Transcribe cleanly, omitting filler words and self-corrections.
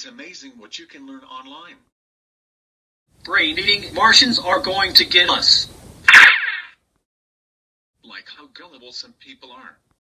It's amazing what you can learn online. Brain-eating Martians are going to get us. Like how gullible some people are.